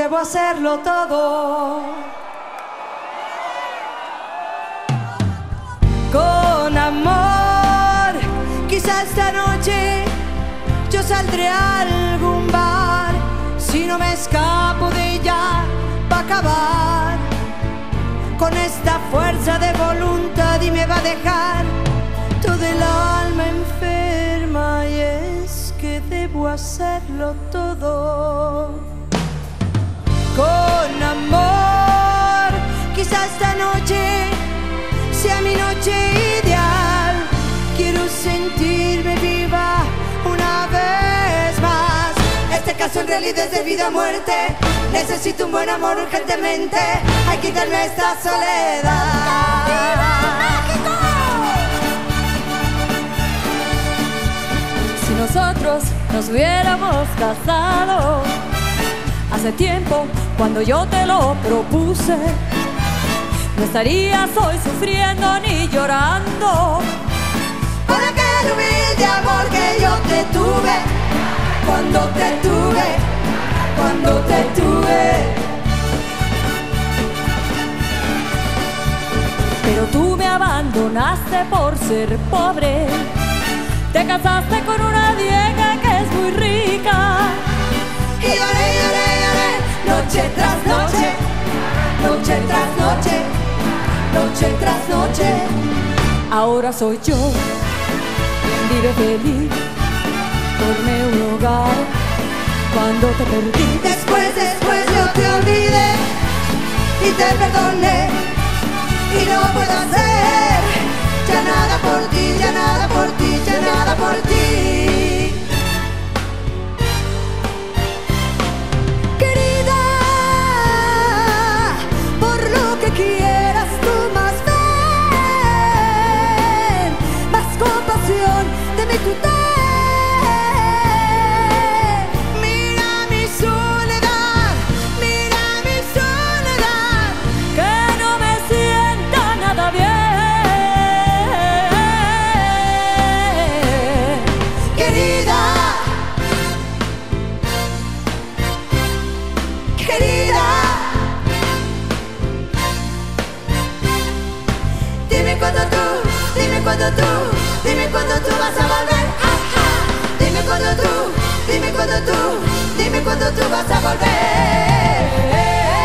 debo hacerlo todo. Con amor, quizá esta noche yo saldré a algún bar. Si no me escapo de ella, va a acabar con esta fuerza de voluntad y me va a dejar todo el alma enferma. Y es que debo hacerlo todo. Con amor, quizá esta noche sea mi noche ideal. Quiero sentirme viva una vez más. Este caso en realidad es de vida o muerte. Necesito un buen amor urgentemente. Hay que quitarme esta soledad. Si nosotros nos hubiéramos casado hace tiempo, cuando yo te lo propuse, no estarías hoy sufriendo ni llorando por aquel humilde amor que yo te tuve, cuando te tuve, cuando te tuve. Pero tú me abandonaste por ser pobre. Te casaste con una vieja que es muy rica. Y lloré, lloré, lloré, noche tras noche, noche tras noche, noche tras noche. Ahora soy yo quien vive feliz. Formé un hogar cuando te perdí. Después yo te olvidé y te perdoné. Y no puedo hacer ya nada por ti, ya nada por ti, ya nada por ti. Querida, por lo que quieras tú más ven, más compasión de mi tutela. Dime cuándo tú vas a volver. Ajá. Dime cuándo tú, dime cuándo tú, dime cuándo tú vas a volver.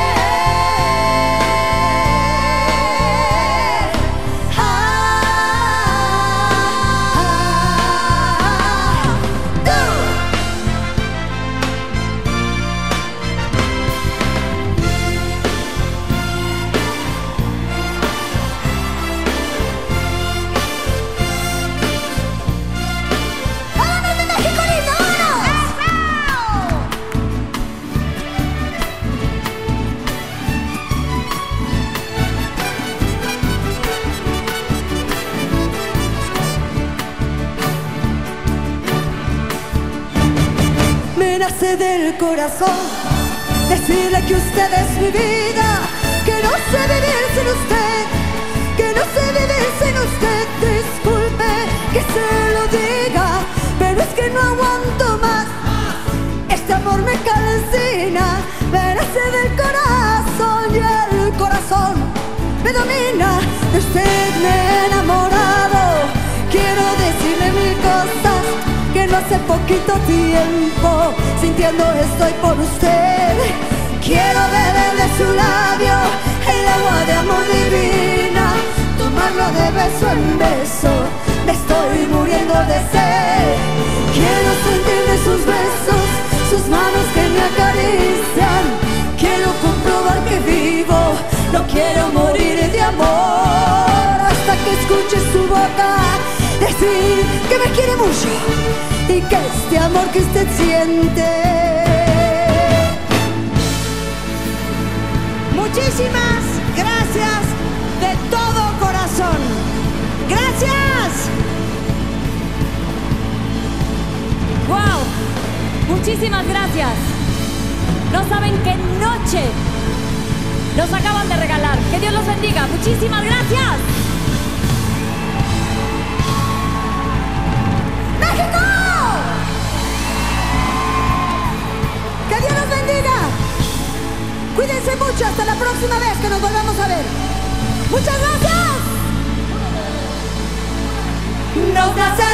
Nace del corazón decirle que usted es mi vida, que no sé vivir sin usted, que no sé vivir sin usted. Disculpe que se lo diga, pero es que no aguanto más. Este amor me calcina, me nace del corazón y el corazón me domina. De usted me he enamorado, quiero decirle mil cosas que no hace poquito tiempo sintiendo estoy por usted. Quiero beber de su labio el agua de amor divina, tomarlo de beso en beso, me estoy muriendo de sed. Quiero sentir de sus besos, sus manos que me acarician. Quiero comprobar que vivo, no quiero morir de amor. Hasta que escuche su boca decir que me quiere mucho y que este amor que usted siente. Muchísimas gracias de todo corazón. Gracias. ¡Wow! Muchísimas gracias. No saben qué noche nos acaban de regalar. Que Dios los bendiga. Muchísimas gracias. ¡México! ¡Que Dios los bendiga! nos nace